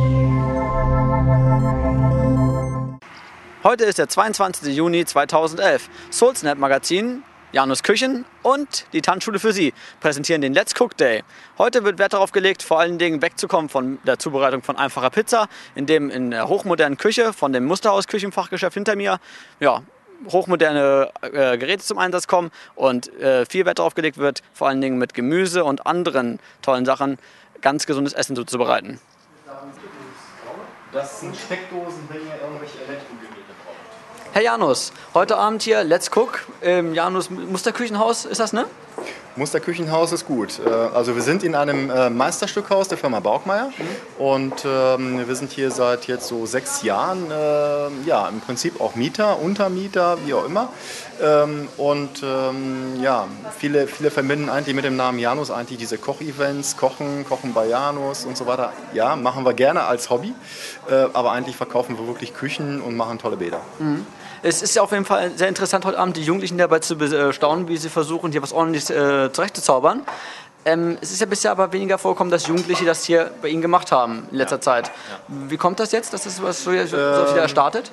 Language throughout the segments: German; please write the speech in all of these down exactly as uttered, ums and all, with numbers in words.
Heute ist der zweiundzwanzigste Juni zweitausendelf. Soulsnap Magazin, Janus Küchen und die Tanzschule für Sie präsentieren den Let's Cook Day. Heute wird Wert darauf gelegt, vor allen Dingen wegzukommen von der Zubereitung von einfacher Pizza, in dem in der hochmodernen Küche von dem Musterhaus Küchenfachgeschäft hinter mir ja, hochmoderne äh, Geräte zum Einsatz kommen und äh, viel Wert darauf gelegt wird, vor allen Dingen mit Gemüse und anderen tollen Sachen ganz gesundes Essen zuzubereiten. Das sind Steckdosen, wenn ihr irgendwelche Elektrogeräte braucht. Herr Janus, heute Abend hier Let's Cook im Janus Musterküchenhaus, ist das, ne? Musterküchenhaus ist gut. Also wir sind in einem Meisterstückhaus der Firma Baukmeier mhm. und ähm, wir sind hier seit jetzt so sechs Jahren, äh, ja im Prinzip auch Mieter, Untermieter, wie auch immer. Ähm, und ähm, ja, viele, viele verbinden eigentlich mit dem Namen Janus eigentlich diese Kochevents, Kochen, Kochen bei Janus und so weiter. Ja, machen wir gerne als Hobby, äh, aber eigentlich verkaufen wir wirklich Küchen und machen tolle Bäder. Mhm. Es ist ja auf jeden Fall sehr interessant, heute Abend die Jugendlichen dabei zu bestaunen, wie sie versuchen, hier was Ordentliches äh, zurechtzuzaubern. Ähm, es ist ja bisher aber weniger vorgekommen, dass Jugendliche das hier bei Ihnen gemacht haben in letzter ja. Zeit. Ja. Wie kommt das jetzt, dass das was so, so ähm, wieder startet?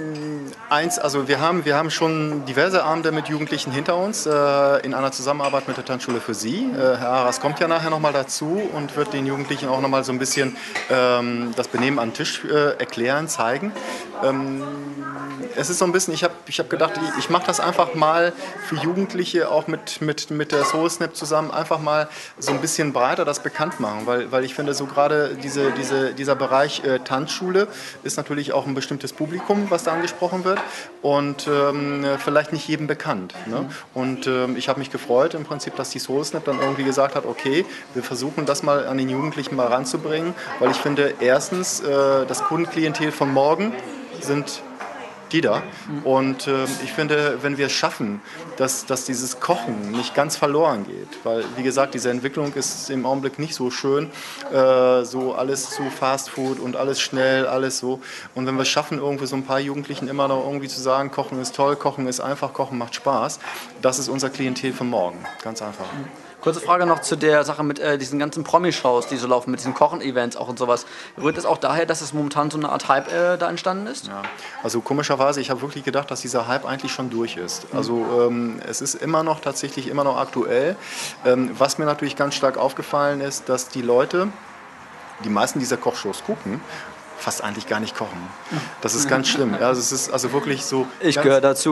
Eins, also wir haben, wir haben schon diverse Abende mit Jugendlichen hinter uns äh, in einer Zusammenarbeit mit der Tanzschule für Sie. Äh, Herr Aras kommt ja nachher nochmal dazu und wird den Jugendlichen auch nochmal so ein bisschen ähm, das Benehmen am Tisch äh, erklären, zeigen. Ähm, es ist so ein bisschen, ich habe ich hab gedacht, ich, ich mache das einfach mal für Jugendliche, auch mit, mit, mit der Soulsnap zusammen, einfach mal so ein bisschen breiter das bekannt machen, weil, weil ich finde, so gerade diese, diese, dieser Bereich äh, Tanzschule ist natürlich auch ein bestimmtes Publikum, was da angesprochen wird und ähm, vielleicht nicht jedem bekannt. Ne? Und ähm, ich habe mich gefreut im Prinzip, dass die Soulsnap dann irgendwie gesagt hat, okay, wir versuchen das mal an den Jugendlichen mal ranzubringen, weil ich finde, erstens, äh, das Kundenklientel von morgen sind die da. Und äh, ich finde, wenn wir es schaffen, dass, dass dieses Kochen nicht ganz verloren geht, weil, wie gesagt, diese Entwicklung ist im Augenblick nicht so schön, äh, so alles zu Fast Food und alles schnell, alles so. Und wenn wir es schaffen, irgendwie so ein paar Jugendlichen immer noch irgendwie zu sagen, Kochen ist toll, Kochen ist einfach, Kochen macht Spaß, das ist unser Klientel von morgen. Ganz einfach. Kurze Frage noch zu der Sache mit äh, diesen ganzen Promi-Shows, die so laufen, mit diesen Kochen-Events auch und sowas. Rührt es auch daher, dass es momentan so eine Art Hype äh, da entstanden ist? Ja, also komischerweise, ich habe wirklich gedacht, dass dieser Hype eigentlich schon durch ist. Also ähm, es ist immer noch tatsächlich immer noch aktuell. Ähm, was mir natürlich ganz stark aufgefallen ist, dass die Leute, die meisten dieser Kochshows gucken, fast eigentlich gar nicht kochen. Das ist ganz schlimm. Ja, also es ist also wirklich so. Ich gehöre dazu.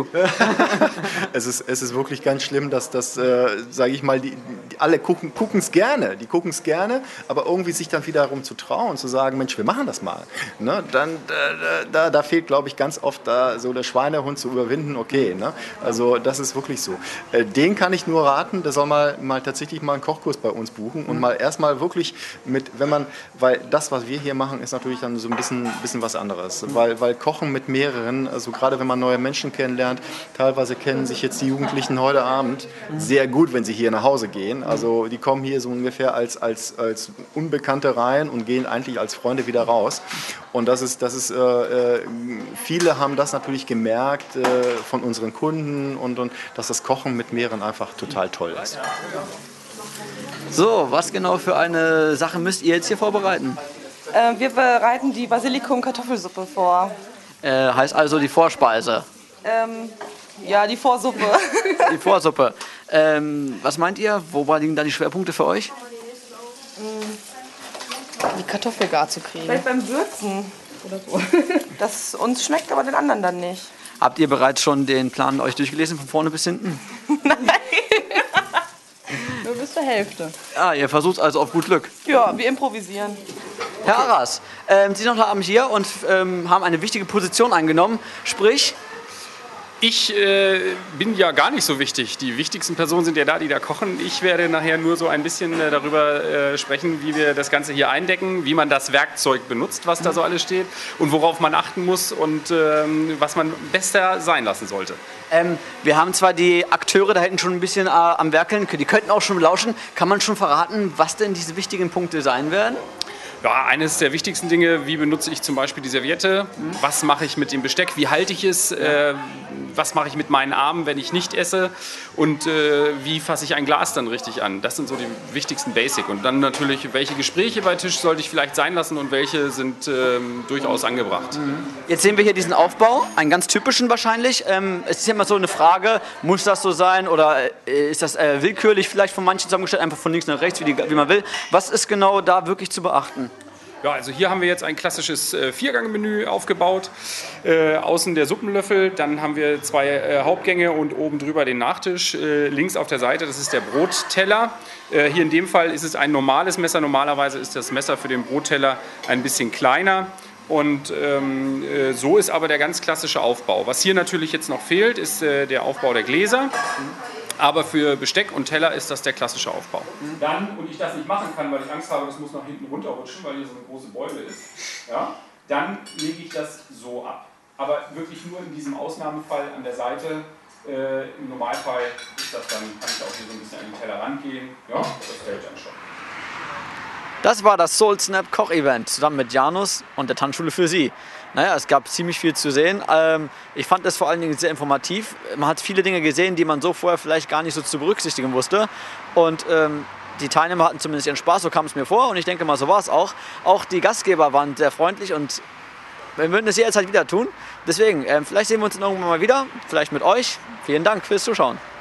es, ist, es ist wirklich ganz schlimm, dass das, äh, sage ich mal, die, die alle gucken es gerne. Die gucken es gerne, aber irgendwie sich dann wiederum zu trauen, zu sagen, Mensch, wir machen das mal. Ne? Dann, da, da, da fehlt, glaube ich, ganz oft da so der Schweinehund zu überwinden. Okay, ne? Also das ist wirklich so. Äh, den kann ich nur raten, der soll mal, mal tatsächlich mal einen Kochkurs bei uns buchen und mhm. mal erstmal wirklich mit, wenn man, weil das, was wir hier machen, ist natürlich dann so ein bisschen, bisschen was anderes, weil, weil Kochen mit mehreren, also gerade wenn man neue Menschen kennenlernt, teilweise kennen sich jetzt die Jugendlichen heute Abend sehr gut, wenn sie hier nach Hause gehen, also die kommen hier so ungefähr als, als, als Unbekannte rein und gehen eigentlich als Freunde wieder raus und das ist, das ist äh, viele haben das natürlich gemerkt äh, von unseren Kunden und, und dass das Kochen mit mehreren einfach total toll ist. So, was genau für eine Sache müsst ihr jetzt hier vorbereiten? Äh, wir bereiten die Basilikum-Kartoffelsuppe vor. Äh, heißt also die Vorspeise? Ähm, ja, die Vorsuppe. Die Vorsuppe. Ähm, was meint ihr? Wobei liegen da die Schwerpunkte für euch? Die Kartoffel gar zu kriegen. Vielleicht beim Würzen oder so. Das uns schmeckt, aber den anderen dann nicht. Habt ihr bereits schon den Plan euch durchgelesen, von vorne bis hinten? Nein. Nur bis zur Hälfte. Ah, ihr versucht also auf gut Glück. Ja, wir improvisieren. Herr Aras, ähm, Sie sind heute Abend hier und ähm, haben eine wichtige Position eingenommen, sprich... Ich äh, bin ja gar nicht so wichtig. Die wichtigsten Personen sind ja da, die da kochen. Ich werde nachher nur so ein bisschen äh, darüber äh, sprechen, wie wir das Ganze hier eindecken, wie man das Werkzeug benutzt, was da so alles steht und worauf man achten muss und ähm, was man besser sein lassen sollte. Ähm, wir haben zwar die Akteure da hinten schon ein bisschen äh, am Werkeln, die könnten auch schon lauschen. Kann man schon verraten, was denn diese wichtigen Punkte sein werden? Ja, eines der wichtigsten Dinge, wie benutze ich zum Beispiel die Serviette, was mache ich mit dem Besteck, wie halte ich es, äh, was mache ich mit meinen Armen, wenn ich nicht esse und äh, wie fasse ich ein Glas dann richtig an. Das sind so die wichtigsten Basic. Und dann natürlich, welche Gespräche bei Tisch sollte ich vielleicht sein lassen und welche sind ähm, durchaus angebracht. Jetzt sehen wir hier diesen Aufbau, einen ganz typischen wahrscheinlich. Ähm, es ist ja immer so eine Frage, muss das so sein oder äh, ist das äh, willkürlich vielleicht von manchen zusammengestellt, einfach von links nach rechts, wie, die, wie man will. Was ist genau da wirklich zu beachten? Ja, also hier haben wir jetzt ein klassisches äh, Viergang-Menü aufgebaut. Äh, außen der Suppenlöffel, dann haben wir zwei äh, Hauptgänge und oben drüber den Nachtisch. Äh, links auf der Seite, das ist der Brotteller. Äh, hier in dem Fall ist es ein normales Messer. Normalerweise ist das Messer für den Brotteller ein bisschen kleiner. Und ähm, äh, so ist aber der ganz klassische Aufbau. Was hier natürlich jetzt noch fehlt, ist äh, der Aufbau der Gläser. Aber für Besteck und Teller ist das der klassische Aufbau. Dann, und ich das nicht machen kann, weil ich Angst habe, das muss nach hinten runterrutschen, weil hier so eine große Beule ist, ja, dann lege ich das so ab. Aber wirklich nur in diesem Ausnahmefall an der Seite. Äh, Im Normalfall ist das dann, kann ich auch hier so ein bisschen an den Teller rangehen. Ja, das hält dann schon. Das war das Soulsnap Koch-Event zusammen mit Janus und der Tanzschule für Sie. Naja, es gab ziemlich viel zu sehen. Ähm, ich fand es vor allen Dingen sehr informativ. Man hat viele Dinge gesehen, die man so vorher vielleicht gar nicht so zu berücksichtigen wusste. Und ähm, die Teilnehmer hatten zumindest ihren Spaß, so kam es mir vor. Und ich denke mal, so war es auch. Auch die Gastgeber waren sehr freundlich und wir würden es jederzeit wieder tun. Deswegen, ähm, vielleicht sehen wir uns dann irgendwann mal wieder, vielleicht mit euch. Vielen Dank fürs Zuschauen.